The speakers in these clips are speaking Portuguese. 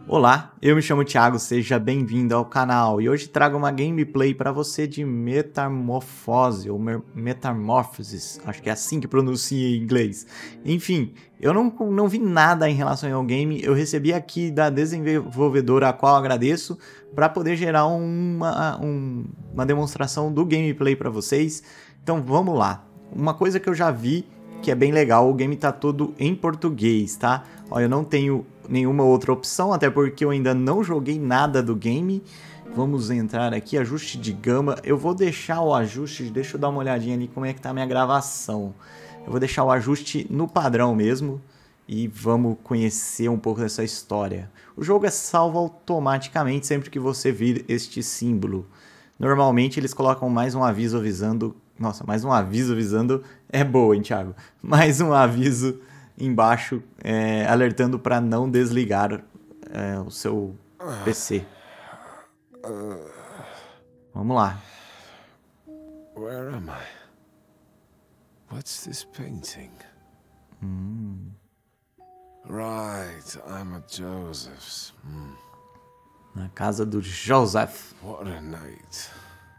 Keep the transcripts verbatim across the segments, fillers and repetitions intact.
Olá, eu me chamo Thiago, seja bem-vindo ao canal e hoje trago uma gameplay para você de Metamorfose ou Metamorphosis, acho que é assim que pronuncia em inglês. Enfim, eu não, não vi nada em relação ao game, eu recebi aqui da desenvolvedora a qual agradeço para poder gerar uma, um, uma demonstração do gameplay para vocês. Então vamos lá, uma coisa que eu já vi que é bem legal, o game tá todo em português, tá? Ó, eu não tenho nenhuma outra opção, até porque eu ainda não joguei nada do game. Vamos entrar aqui, ajuste de gama. Eu vou deixar o ajuste, deixa eu dar uma olhadinha ali como é que tá a minha gravação. Eu vou deixar o ajuste no padrão mesmo e vamos conhecer um pouco dessa história. O jogo é salvo automaticamente sempre que você vir este símbolo. Normalmente eles colocam mais um aviso avisando... Nossa, mais um aviso avisando é boa, hein, Thiago? Mais um aviso embaixo é, alertando para não desligar é, o seu P C. Vamos lá. Where am I? What's this painting? Hum. Right, I'm at Joseph's. Hmm. Na casa do Joseph. What a night.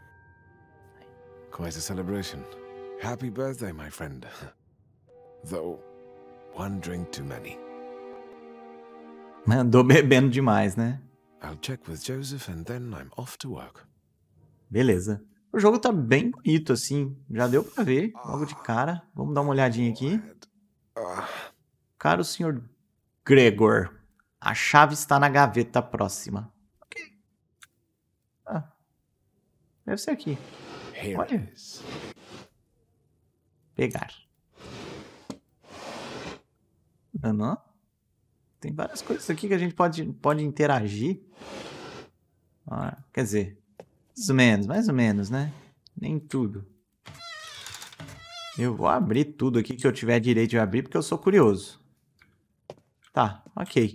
Quite a celebration. Happy birthday, my friend. Though, one drink too many. Andou bebendo demais, né? I'll check with Joseph and then I'm off to work. Beleza. O jogo tá bem bonito, assim. Já deu pra ver, logo de cara. Vamos dar uma olhadinha aqui. Caro senhor Gregor, a chave está na gaveta próxima. Ok. Ah, deve ser aqui. Olha. Pegar. Não, não. Tem várias coisas aqui que a gente pode, pode interagir. Ah, quer dizer, mais ou menos, mais ou menos, né? Nem tudo. Eu vou abrir tudo aqui que eu tiver direito de abrir, porque eu sou curioso. Tá, ok.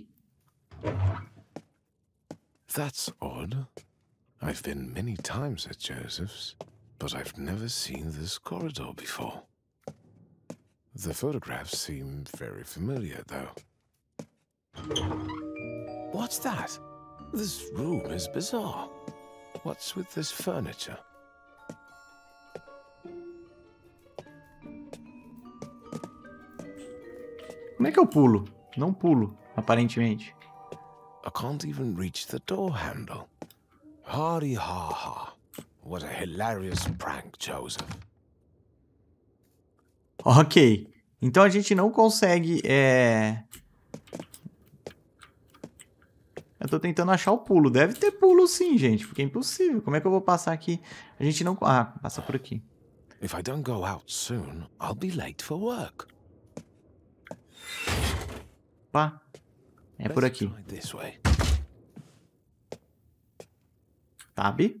That's odd. I've been many times at Joseph's. But I've never seen this corridor before. The photographs seem very familiar, though. What's that? This room is bizarre. What's with this furniture? Como é que eu pulo? Não pulo, aparentemente. I can't even reach the door handle. Hardy ha ha. What a hilarious prank, Joseph. Ok. Então a gente não consegue... É... Eu tô tentando achar o pulo. Deve ter pulo sim, gente. Porque é impossível. Como é que eu vou passar aqui? A gente não... Ah, passa por aqui. If I don't go out soon, I'll be late for work. Pá. É por aqui. Sabe?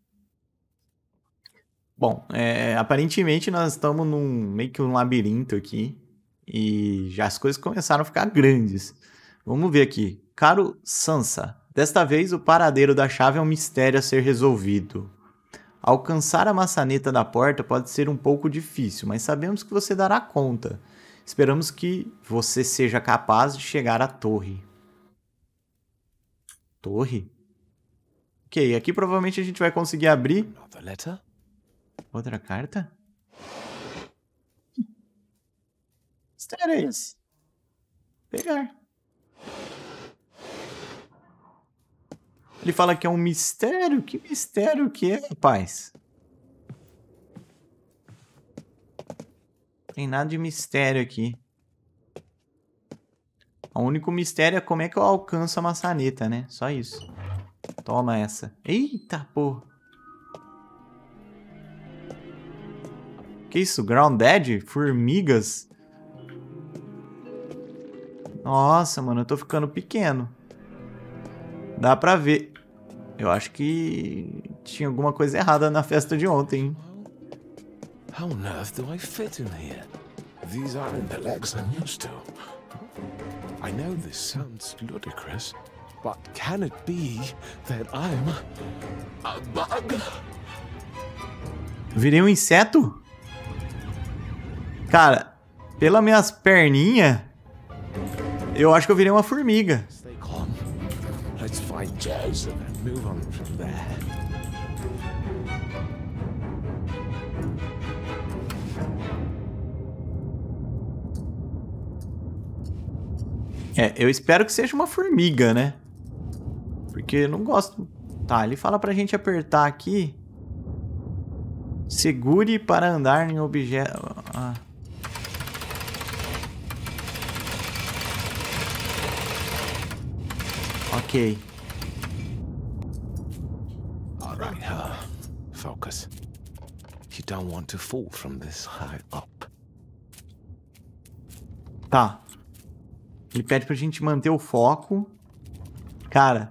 Bom, é, aparentemente nós estamos num meio que um labirinto aqui e já as coisas começaram a ficar grandes. Vamos ver aqui. Caro Sansa, desta vez o paradeiro da chave é um mistério a ser resolvido. Alcançar a maçaneta da porta pode ser um pouco difícil, mas sabemos que você dará conta. Esperamos que você seja capaz de chegar à torre. Torre? Ok, aqui provavelmente a gente vai conseguir abrir... Outra carta? Que mistério é esse? Pegar. Ele fala que é um mistério? Que mistério que é, rapaz? Tem nada de mistério aqui. O único mistério é como é que eu alcanço a maçaneta, né? Só isso. Toma essa. Eita, porra. Que isso? Grounded? Formigas? Nossa, mano, eu tô ficando pequeno. Dá pra ver. Eu acho que tinha alguma coisa errada na festa de ontem, hein? How on earth do I fit in here? These aren't the legs I'm used to. I know this sounds ludicrous, but can it be that I'm a bug? Virei um inseto? Cara, pelas minhas perninhas, eu acho que eu virei uma formiga. Let's find Jez and then move on from there. É, eu espero que seja uma formiga, né? Porque eu não gosto... Tá, ele fala pra gente apertar aqui. Segure para andar em objeto... Ah. Ok. All right, huh? Focus. You don't want to fall from this high up. Tá. Ele pede pra gente manter o foco. Cara.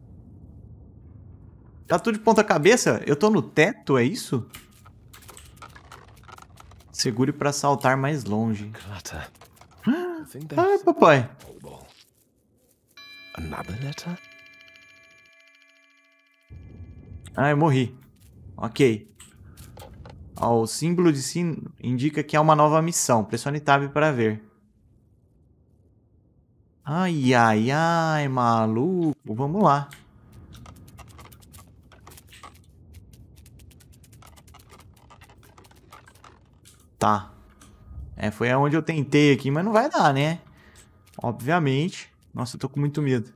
Tá tudo de ponta cabeça? Eu tô no teto, é isso? Segure pra saltar mais longe. Clutter. Ah, papai. Another letter? Ah, eu morri. Ok. Ó, o símbolo de sino indica que há uma nova missão. Pressione Tab para ver. Ai, ai, ai, maluco. Vamos lá. Tá. É, foi aonde eu tentei aqui, mas não vai dar, né? Obviamente. Nossa, eu tô com muito medo.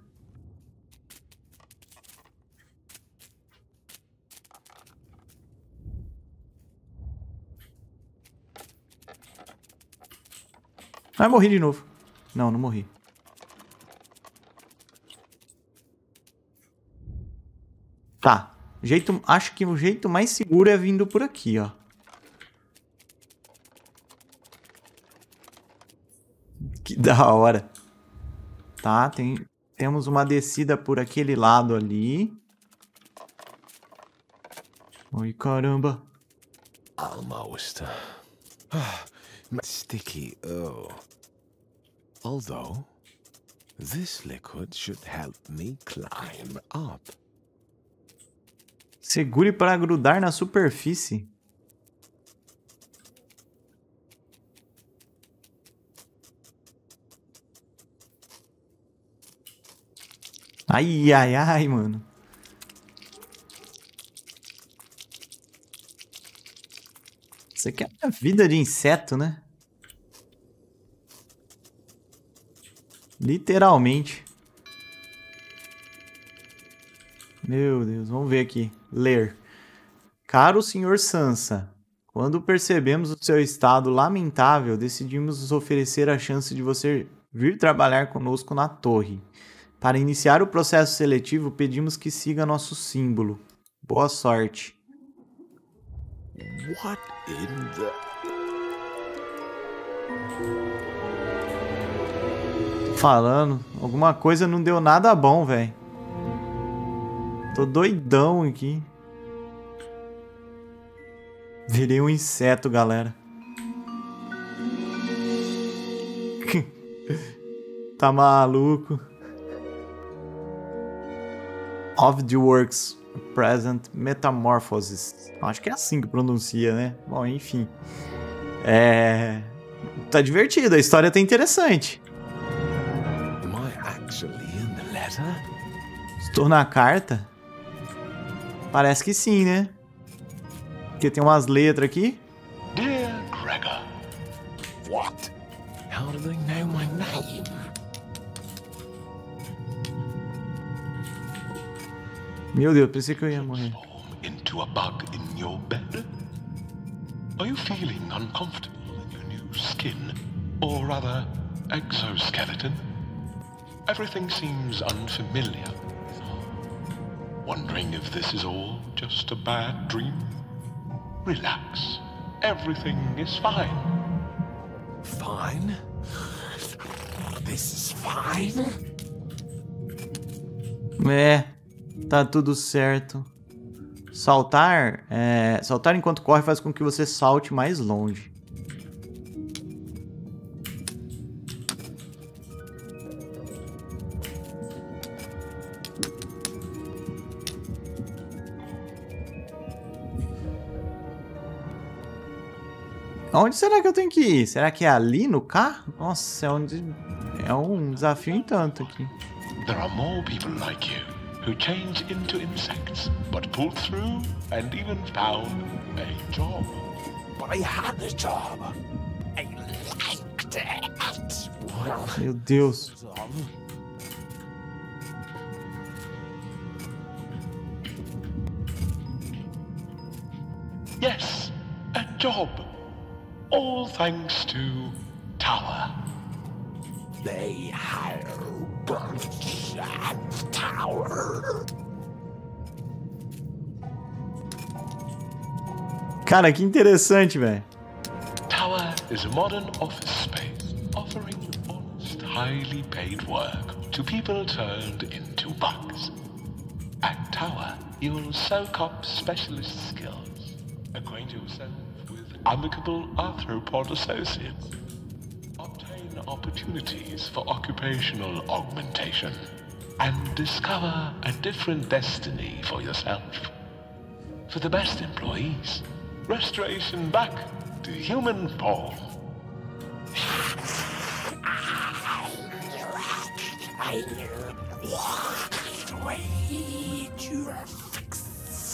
Ah, morri de novo. Não, não morri. Tá. Jeito, acho que o jeito mais seguro é vindo por aqui, ó. Que da hora. Tá, tem, temos uma descida por aquele lado ali. Oi, caramba. Almost. Sticky, oh. Although, this liquid should help me climb up. Segure para grudar na superfície. Ai, ai, ai, mano. Isso aqui é a vida de inseto, né? Literalmente. Meu Deus, vamos ver aqui. Ler. Caro senhor Sansa, quando percebemos o seu estado lamentável, decidimos nos oferecer a chance de você vir trabalhar conosco na torre. Para iniciar o processo seletivo, pedimos que siga nosso símbolo. Boa sorte. What in the... Tô falando, alguma coisa não deu nada bom, velho. Tô doidão aqui. Virei um inseto, galera. Tá maluco? Of the Works Present Metamorphosis. Acho que é assim que pronuncia, né? Bom, enfim. É... Tá divertido, a história tá interessante. Am I actually in the letter? Estou na carta? Parece que sim, né? Porque tem umas letras aqui. Dear Gregor. What? How do they know my name? Meu Deus, pensei que eu ia morrer. Into a bug in your bed? Are you feeling uncomfortable in your new skin? Or rather, exoskeleton? Everything seems unfamiliar. Wondering if this is all just a bad dream? Relax. Everything is fine. Fine? This is fine? É, tá tudo certo. Saltar, é, saltar enquanto corre faz com que você salte mais longe. Onde será que eu tenho que ir? Será que é ali no carro? Nossa, é, onde... é um desafio em tanto aqui. there are more people like you who change into insects, but pulled through and even found a job. But I had a job. I liked it. Meu Deus. Yes, a job. All thanks to Tower. They have Tower. Cara, que interessante, velho. Tower is a modern office space offering honest, highly paid work to people turned into bugs. At Tower, you'll soak up specialist skills, acquaint yourself with amicable arthropod associates, obtain opportunities for occupational augmentation, and discover a different destiny for yourself. For the best employees, restoration back to human form. I way to fix.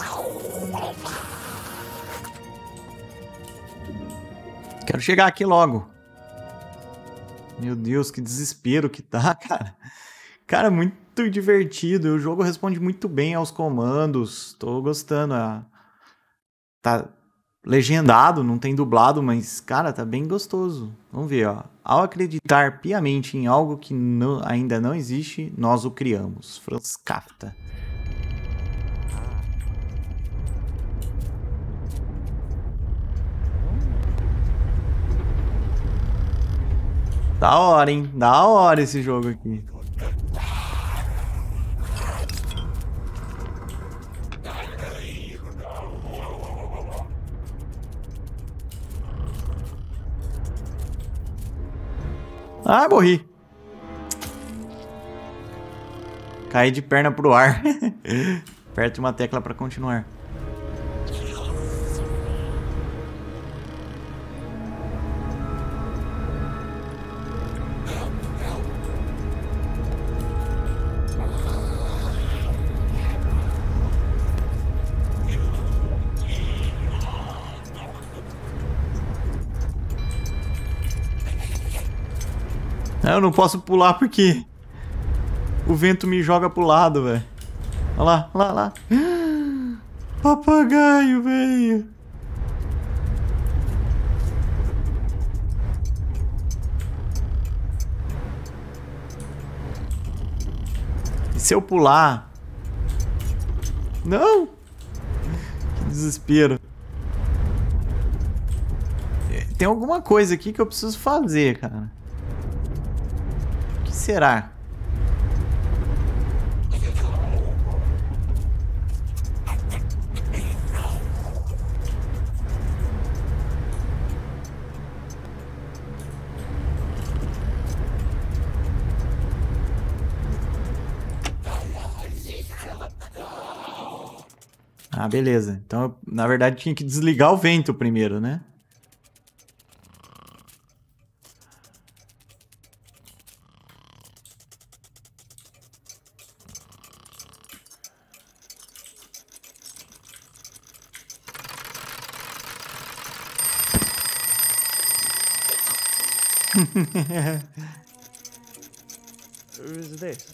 Quero chegar aqui logo. Meu Deus, que desespero que tá, cara. Cara, muito divertido. O jogo responde muito bem aos comandos. Tô gostando. Tá legendado, não tem dublado, mas, cara, tá bem gostoso. Vamos ver, ó. Ao acreditar piamente em algo que não, ainda não existe, nós o criamos. Franz Kafka. Da hora, hein? Da hora esse jogo aqui. Ah, morri. Caí de perna pro ar. Aperte uma tecla para continuar. Eu não posso pular porque o vento me joga pro lado, velho. Olha lá, olha lá, olha lá. Papagaio, velho. E se eu pular? Não! Que desespero. Tem alguma coisa aqui que eu preciso fazer, cara. Será? Ah, beleza. Então, eu, na verdade, tinha que desligar o vento primeiro, né? Who is this?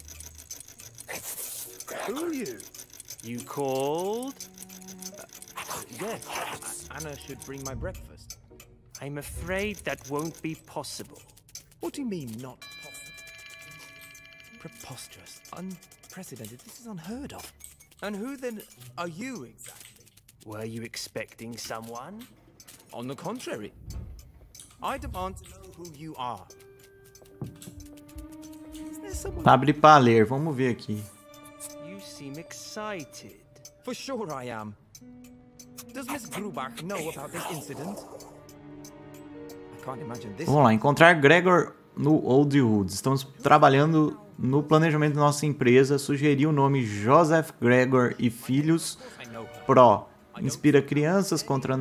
Who are you? You called? Uh, yes, Anna should bring my breakfast. I'm afraid that won't be possible. What do you mean, not possible? Preposterous, unprecedented, this is unheard of. And who then are you exactly? Were you expecting someone? On the contrary, I demand to know who you are. Abre para ler, vamos ver aqui. You seem excited. For sure I am. Does Miss Grubach know about this incident? I can't imagine this. Vamos lá, encontrar Gregor no Old Woods. Estamos trabalhando no planejamento da nossa empresa. Sugeri o nome Joseph Gregor e Filhos Pro. Inspira crianças contra...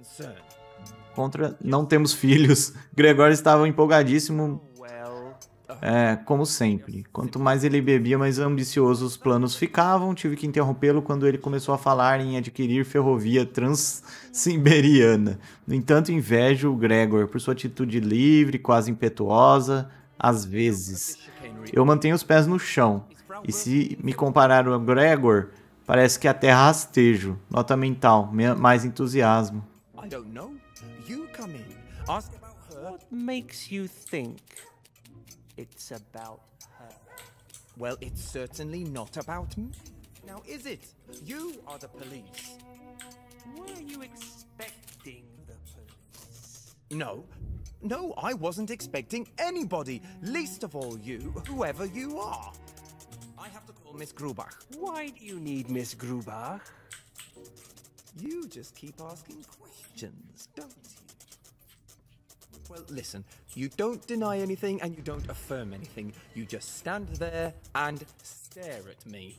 Contra... Não temos filhos. Gregor estava empolgadíssimo É, como sempre. Quanto mais ele bebia, mais ambiciosos os planos ficavam. Tive que interrompê-lo quando ele começou a falar em adquirir ferrovia transsiberiana. No entanto, invejo o Gregor por sua atitude livre, quase impetuosa, às vezes. Eu mantenho os pés no chão. E se me comparar ao Gregor, parece que a terra rastejo. Nota mental, mais entusiasmo. I don't know. You come in. Ask about her. What makes you think it's about her? Well, it's certainly not about me. Now, is it? You are the police. Were you expecting the police? No. No, I wasn't expecting anybody. Least of all you, whoever you are. I have to call Miss Grubach. Why do you need Miss Grubach? You just keep asking questions, don't you? Well, listen, you don't deny anything and you don't affirm anything. You just stand there and stare at me.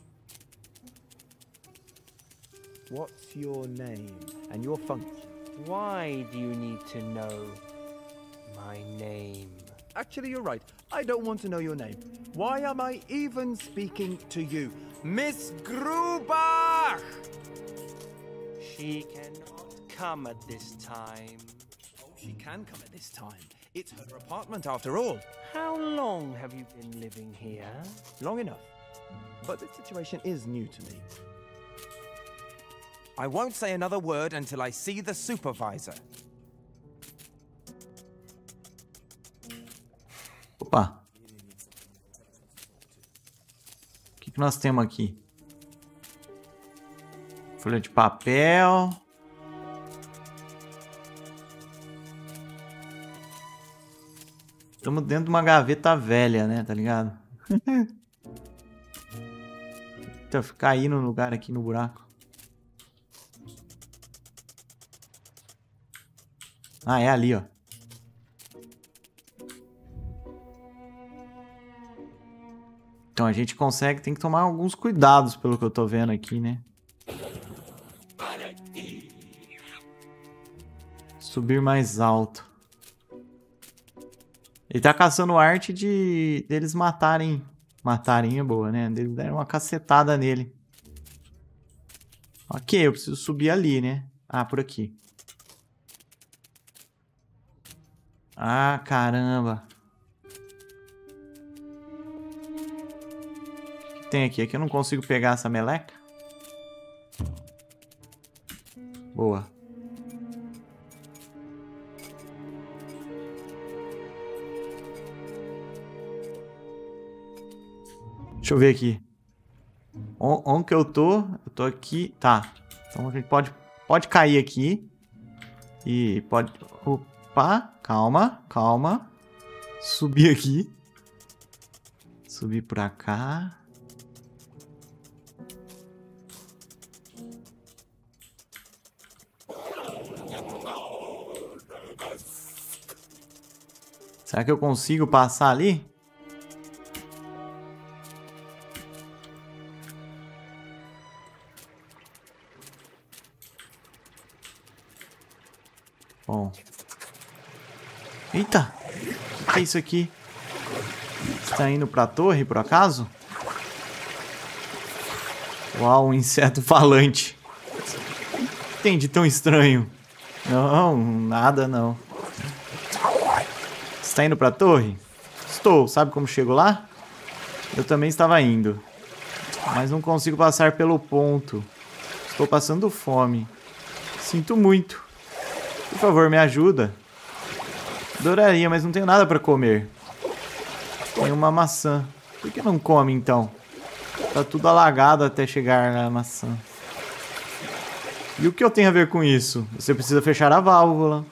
What's your name and your function? Why do you need to know my name? Actually, you're right. I don't want to know your name. Why am I even speaking to you? Miss Grubach! She cannot come at this time. Oh, she can come at this time. It's her apartment after all. How long have you been living here? Long enough. But this situation is new to me. I won't say another word until I see the supervisor. Opa. O que, que nós temos aqui? Folha de papel. Estamos dentro de uma gaveta velha, né? Tá ligado? Então, ficar aí no lugar aqui no buraco. Ah, é ali, ó. Então a gente consegue, tem que tomar alguns cuidados pelo que eu tô vendo aqui, né? Subir mais alto. Ele tá caçando arte de deles matarem. Matarem é boa, né? Eles deram uma cacetada nele. Ok, eu preciso subir ali, né? Ah, por aqui. Ah, caramba. O que tem aqui? Aqui eu não consigo pegar essa meleca. Boa. Deixa eu ver aqui. Onde que eu tô? Eu tô aqui. Tá. Então a gente pode, pode cair aqui. E pode... Opa. Calma, calma. Subir aqui. Subir pra cá. Será que eu consigo passar ali? Bom. Eita! O que é isso aqui? Está indo pra torre, por acaso? Uau, um inseto falante. O que tem de tão estranho? Não, nada não. Está indo pra torre? Estou. Sabe como chego lá? Eu também estava indo. Mas não consigo passar pelo ponto. Estou passando fome. Sinto muito. Por favor, me ajuda. Adoraria, mas não tenho nada para comer. Tem uma maçã. Por que não come, então? Tá tudo alagado até chegar na maçã. E o que eu tenho a ver com isso? Você precisa fechar a válvula.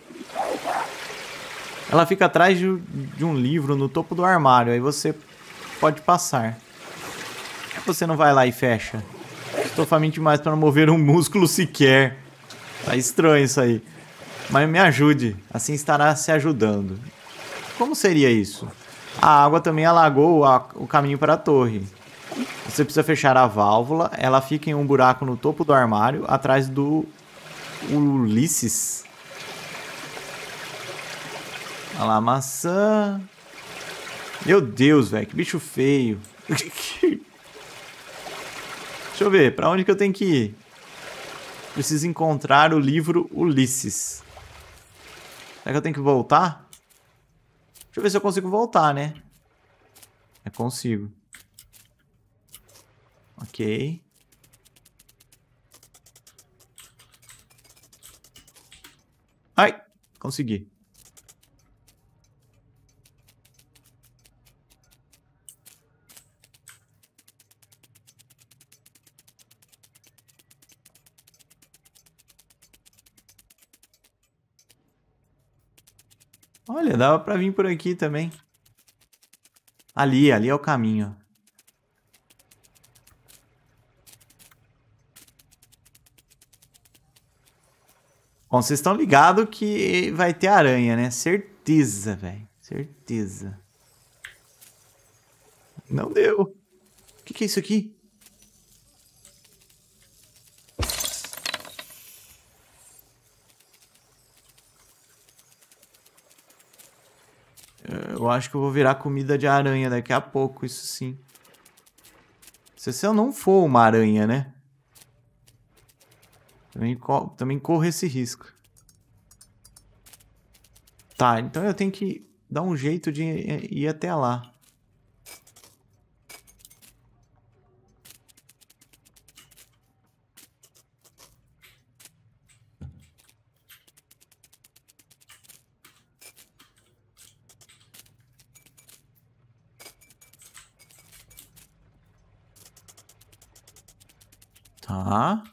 Ela fica atrás de, de um livro no topo do armário. Aí você pode passar. Por que você não vai lá e fecha? Estou faminto demais para não mover um músculo sequer. Tá estranho isso aí. Mas me ajude, assim estará se ajudando. Como seria isso? A água também alagou a, o caminho para a torre. Você precisa fechar a válvula, ela fica em um buraco no topo do armário, atrás do Ulisses. Olha lá, maçã. Meu Deus, velho, que bicho feio. Deixa eu ver, pra onde que eu tenho que ir? Preciso encontrar o livro Ulisses. Será que eu tenho que voltar? Deixa eu ver se eu consigo voltar, né? Eu consigo. Ok. Ai, consegui. Olha, dava pra vir por aqui também. Ali, ali é o caminho. Bom, vocês estão ligados que vai ter aranha, né? Certeza, velho. Certeza. Não deu. O que, que é isso aqui? Eu acho que eu vou virar comida de aranha daqui a pouco, isso sim. Se eu não for uma aranha, né? Também, co também corro esse risco. Tá, então eu tenho que dar um jeito de ir até lá. Tá.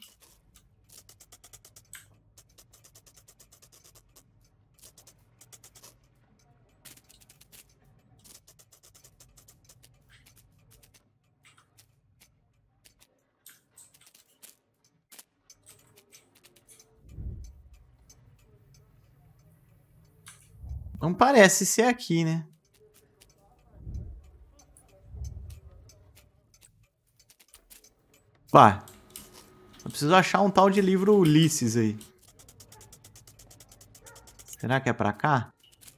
Não parece ser aqui, né? Vai. Eu preciso achar um tal de livro Ulisses aí. Será que é pra cá?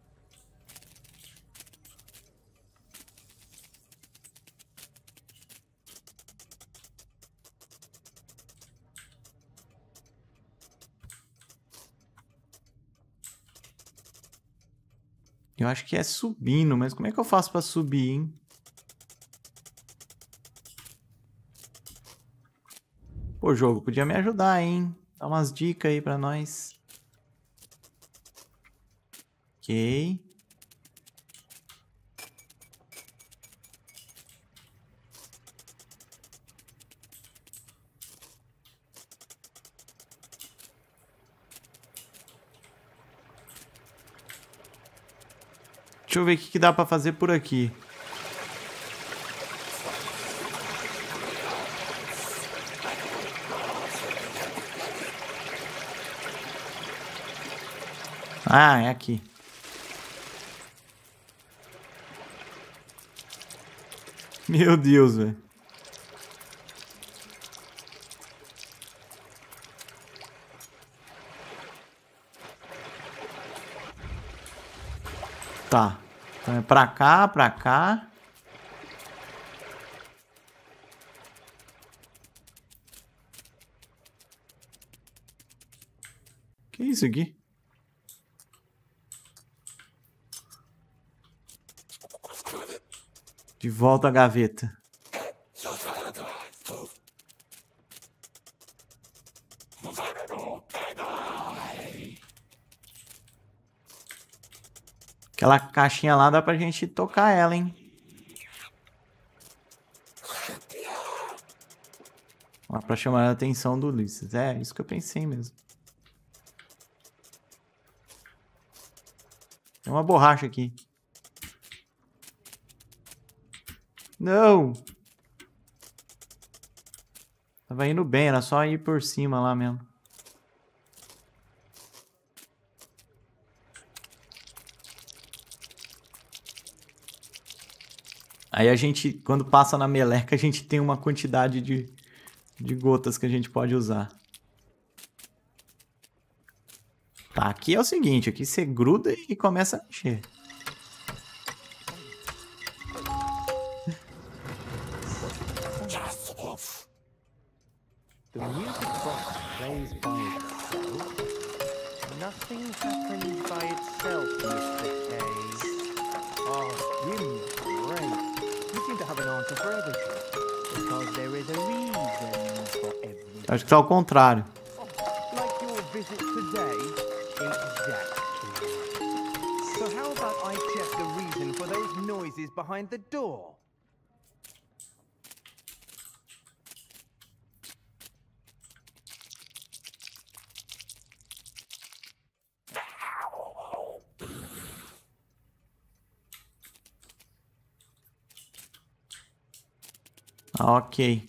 Eu acho que é subindo, mas como é que eu faço pra subir, hein? Pô, jogo, podia me ajudar, hein? Dá umas dicas aí pra nós. Ok. Deixa eu ver o que, que dá pra fazer por aqui. Ah, é aqui. Meu Deus, velho. Tá. Então é pra cá, pra cá. Que isso aqui? De volta à gaveta. Aquela caixinha lá dá pra gente tocar ela, hein? Lá pra chamar a atenção do Ulisses. É, isso que eu pensei mesmo. Tem uma borracha aqui. Não! Tava indo bem, era só ir por cima lá mesmo. Aí a gente, quando passa na meleca, a gente tem uma quantidade de, de gotas que a gente pode usar. Tá, aqui é o seguinte, aqui você gruda e começa a mexer. The music box plays by itself. Nothing happens by itself, Mister K. Oh, Jim's great. You seem to have an answer for everything. Because there is a reason for everything. Acho que tá ao contrário. Oh, like your visit today? Exactly. So how about I check the reason for those noises behind the door? Ok.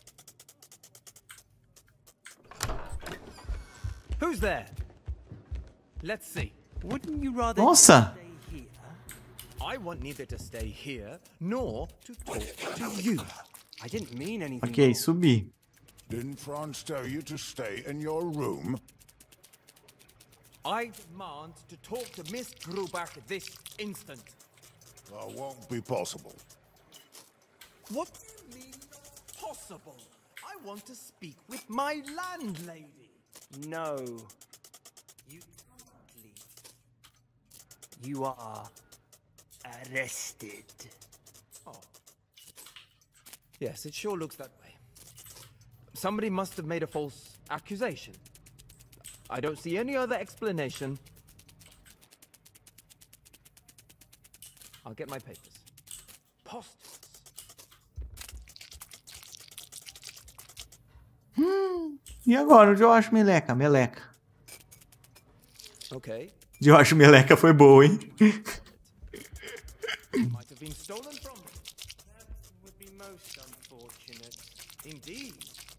Who's there? Let's see. Wouldn't you rather Nossa! stay here? I want neither to stay here nor to talk to you. I didn't mean anything. Ok, subi. Didn't Franz tell you to stay in your room? I demand to talk to Miss Grubach this instant. That won't be possible. What do you mean possible? I want to speak with my landlady. No. You can't leave. You are arrested. Oh. Yes, it sure looks that way. Somebody must have made a false accusation. I don't see any other explanation. I'll get my papers. Post. Hum, e agora? O Josh Meleca, Meleca. Okay. Josh Meleca foi boa, hein? Might have been stolen from me. That would be most unfortunate. Indeed.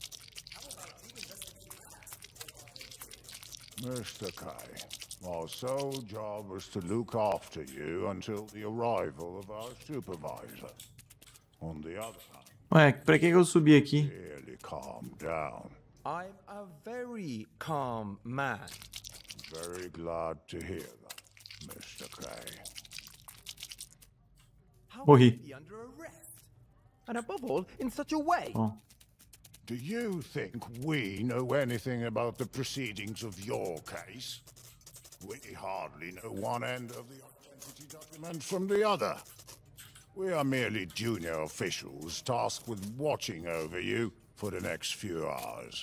Mister K, our sole job was to look after you until the arrival of our supervisor. On the other hand, Ué, pra que que eu subi aqui? really calm down. I'm a very calm man. Very glad to hear that, Mister K. How Morri. can he be under arrest? And above all, in such a way. Bom, Do you think we know anything about the proceedings of your case? We hardly know one end of the identity document from the other. We are merely junior officials tasked with watching over you for the next few hours.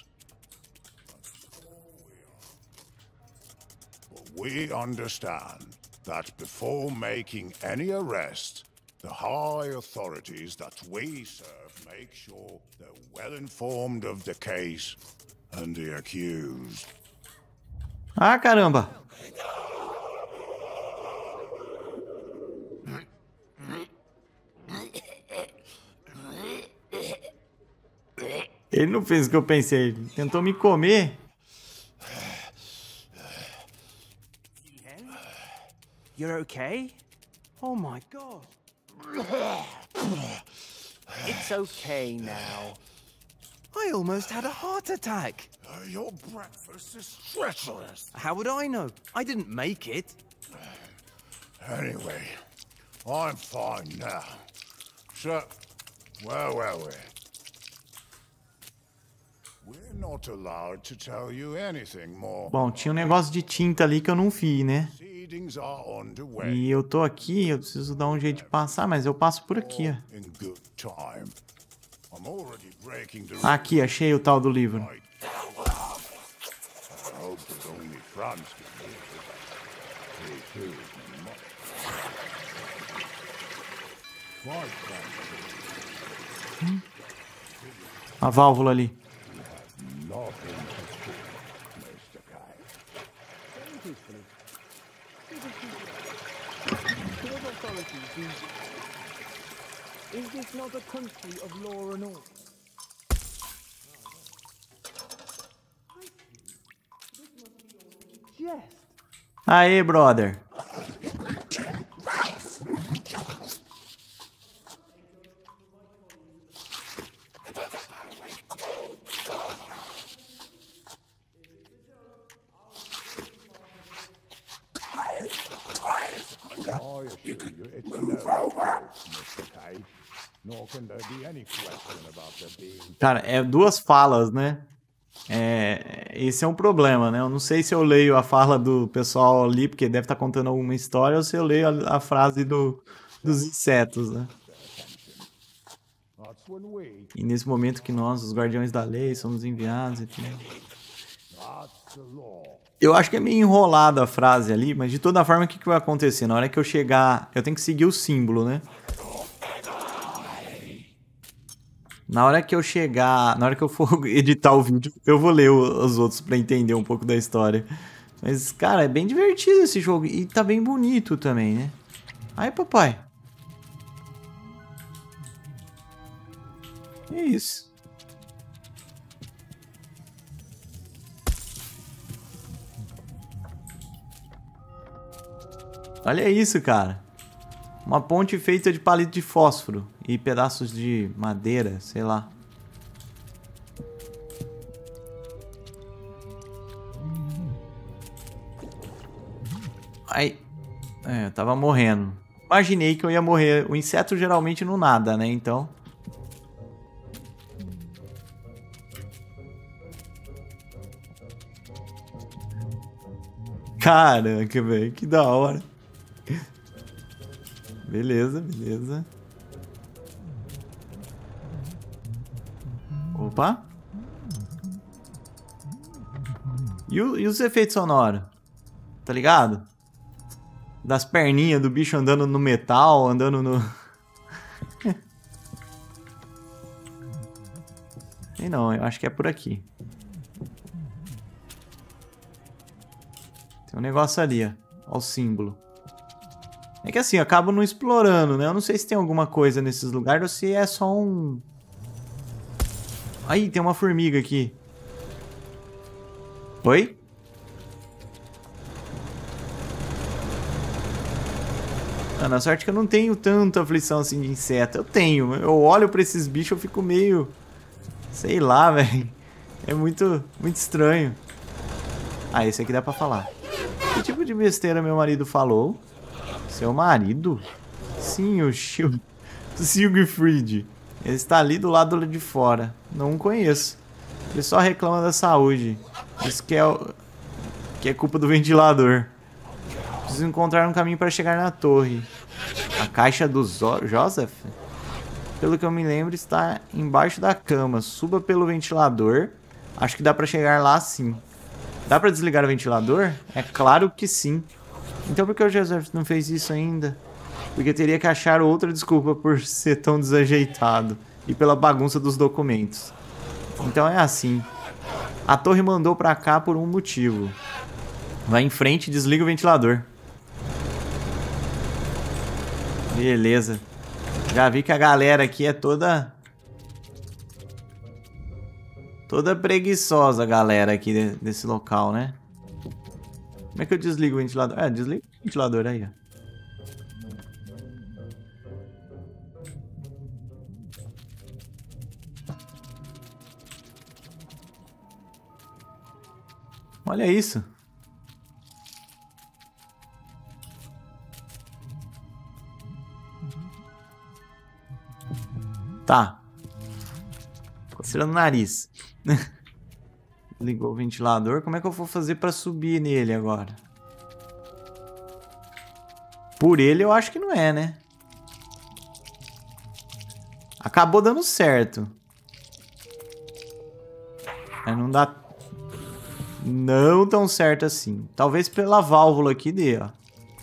But we understand that before making any arrest, the high authorities that we serve make sure they're well informed of the case and the accused. ah, caramba! Ele não fez o que eu pensei, ele tentou me comer. You're okay? Oh my god. It's okay now. I almost had a heart attack. Uh, your breakfast is treacherous. How would I know? I didn't make it. Anyway, I'm fine now. So, where were we? We're not allowed to tell you anything more. Bom, tinha um negócio de tinta ali que eu não vi, né? Proceedings are underway. E eu tô aqui, eu preciso dar um jeito de passar, mas eu passo por aqui, ó. In good time. I'm already breaking the Aqui, achei o tal do livro. right. I hope that only Franz can read it. He too is not. Quite frankly, A válvula ali. nothing to fear, Mister Kai. Very peacefully. What authorities do... Is this not a country of law and order? Jest. Aê, brother. I assure you it's no Mister Kai. Nor can there be any question about there being. Cara, é duas falas, né? É, esse é um problema, né? Eu não sei se eu leio a fala do pessoal ali, porque deve estar contando alguma história, ou se eu leio a, a frase do, dos insetos, né? E nesse momento que nós, os guardiões da lei, somos enviados e tudo. Eu acho que é meio enrolada a frase ali, mas de toda forma, o que, que vai acontecer? Na hora que eu chegar, eu tenho que seguir o símbolo, né? Na hora que eu chegar, na hora que eu for editar o vídeo, eu vou ler os outros pra entender um pouco da história. Mas, cara, é bem divertido esse jogo. E tá bem bonito também, né? Aí, papai. É isso. Olha isso, cara. Uma ponte feita de palito de fósforo e pedaços de madeira, sei lá. Ai. É, eu tava morrendo. Imaginei que eu ia morrer. O inseto geralmente não nada, né? Então... Caraca, velho. Que da hora. Beleza, beleza. Opa. E, o, e os efeitos sonoros? Tá ligado? Das perninhas do bicho andando no metal, andando no... Sei não, eu acho que é por aqui. Tem um negócio ali, ó. Ó o símbolo. É que assim, eu acabo não explorando, né? Eu não sei se tem alguma coisa nesses lugares ou se é só um... Aí, tem uma formiga aqui. Oi? Ah, na sorte que eu não tenho tanta aflição assim de inseto. Eu tenho. Eu olho pra esses bichos eu fico meio... Sei lá, velho. É muito, muito estranho. Ah, esse aqui dá pra falar. Que tipo de besteira meu marido falou? Seu marido? Sim, o Sil... Siegfried. Ele está ali do lado de fora. Não o conheço. Ele só reclama da saúde. Isso que é, o... que é culpa do ventilador. Preciso encontrar um caminho para chegar na torre. A caixa do Zo... Joseph? Pelo que eu me lembro, está embaixo da cama. Suba pelo ventilador. Acho que dá para chegar lá sim. Dá para desligar o ventilador? É claro que sim. Então por que o Joseph não fez isso ainda? Porque teria que achar outra desculpa por ser tão desajeitado e pela bagunça dos documentos. Então é assim. A torre mandou pra cá por um motivo. Vai em frente e desliga o ventilador. Beleza. Já vi que a galera aqui é toda... Toda preguiçosa a galera aqui de, desse local, né? Como é que eu desligo o ventilador? É, desliga o ventilador aí, ó. Olha isso. Tá. Coceirando o nariz. Ligou o ventilador. Como é que eu vou fazer pra subir nele agora? Por ele eu acho que não é, né? Acabou dando certo. Mas não dá... Não tão certo assim. Talvez pela válvula aqui dê, ó.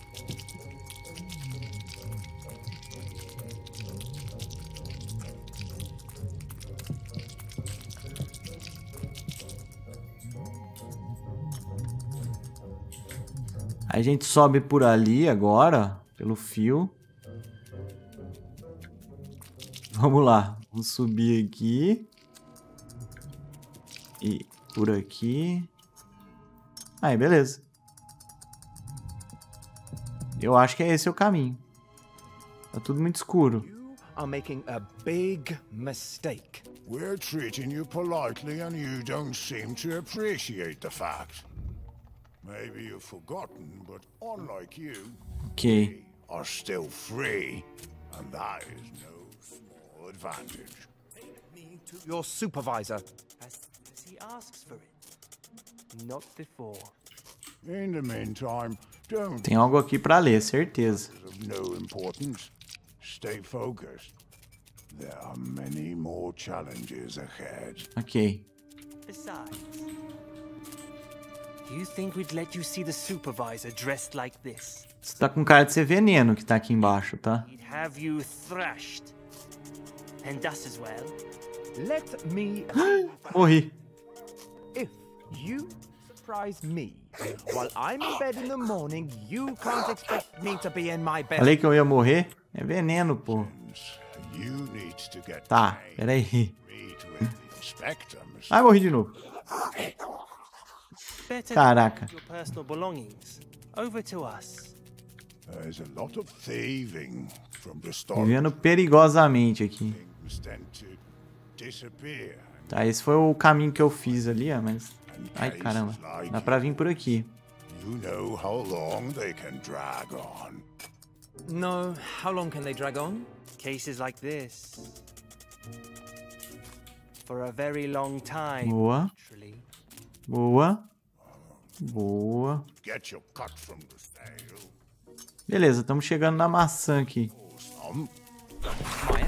A gente sobe por ali agora, pelo fio. Vamos lá. Vamos subir aqui. E por aqui. Aí, beleza. Eu acho que é esse o caminho. Tá tudo muito escuro. You are making a big mistake. We're treating you politely and you don't seem to appreciate the fact. Maybe you've forgotten, but unlike you, Ok. we are still free, and that is no small advantage. Me to your supervisor. Has, has he asks for it. Not before. In the meantime, don't Tem algo aqui pra ler, certeza. of no importance. Stay focused. There are many more challenges ahead. Ok. Besides, do you think we'd let you see the supervisor dressed like this? Você tá com cara de ser veneno que tá aqui embaixo, tá? He'd have you thrashed. And us as well. Let me. Morri. If you surprise me while I'm in bed in the morning, you can't expect me to be in my bed. Falei que eu ia morrer? É veneno, pô. You need to get Tá, peraí. meet with the inspector, Mister Ai, morri de novo. Better Caraca. your personal belongings over to us. There's a lot of thieving from the store. Vivendo perigosamente aqui. Things tend to disappear. Tá, esse foi o caminho que eu fiz ali, ó, mas... Ai, caramba. Dá pra vir por aqui. You know how long they can drag on. No, how long can they drag on? Cases like this. For a very long time, Boa. literally. Boa. Boa. Get your cut from the stale. Beleza, estamos chegando na maçã aqui. Some My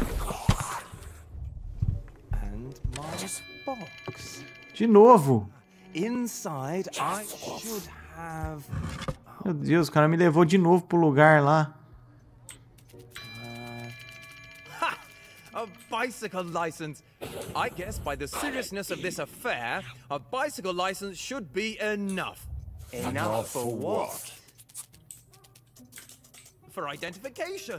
and my box. De novo. Inside, I should have. Meu Deus, o cara me levou de novo pro lugar lá. A bicycle license. I guess by the seriousness of this affair, a bicycle license should be enough. Enough for what? For identification.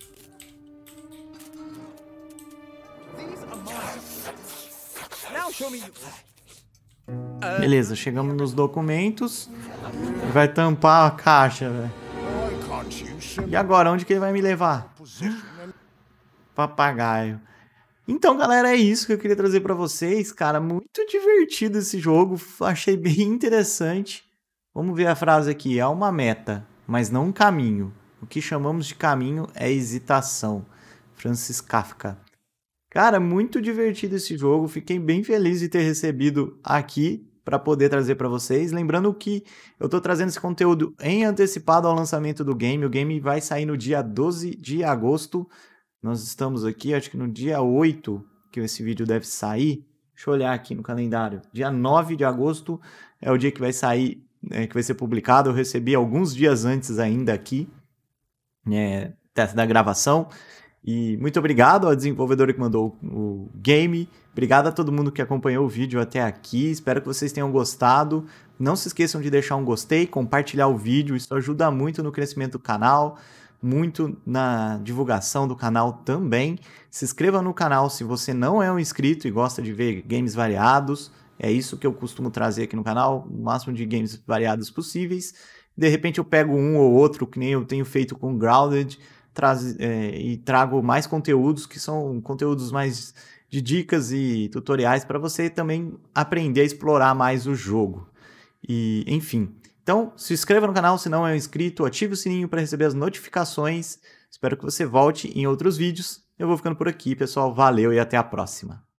These are mine. Now show me. Beleza, chegamos nos documentos. Ele vai tampar a caixa, velho. why can't you E simply agora, onde que ele vai me levar? position and Papagaio. Então, galera, é isso que eu queria trazer pra vocês, cara. Muito divertido esse jogo. Achei bem interessante. Vamos ver a frase aqui. É uma meta, mas não um caminho. O que chamamos de caminho é hesitação. Francis Kafka. Cara, muito divertido esse jogo. Fiquei bem feliz de ter recebido aqui para poder trazer para vocês. Lembrando que eu estou trazendo esse conteúdo em antecipado ao lançamento do game. O game vai sair no dia doze de agosto. Nós estamos aqui, acho que no dia oito que esse vídeo deve sair. Deixa eu olhar aqui no calendário. Dia nove de agosto é o dia que vai sair, é, que vai ser publicado. Eu recebi alguns dias antes ainda aqui, é, da gravação. E muito obrigado ao desenvolvedor que mandou o game. Obrigado a todo mundo que acompanhou o vídeo até aqui. Espero que vocês tenham gostado. Não se esqueçam de deixar um gostei, compartilhar o vídeo. Isso ajuda muito no crescimento do canal, muito na divulgação do canal também. Se inscreva no canal se você não é um inscrito e gosta de ver games variados. É isso que eu costumo trazer aqui no canal, o máximo de games variados possíveis. De repente eu pego um ou outro, que nem eu tenho feito com Grounded, traz, é, e trago mais conteúdos que são conteúdos mais de dicas e tutoriais para você também aprender a explorar mais o jogo. E, enfim, então se inscreva no canal se não é um inscrito, ative o sininho para receber as notificações. Espero que você volte em outros vídeos. Eu vou ficando por aqui, pessoal. Valeu e até a próxima.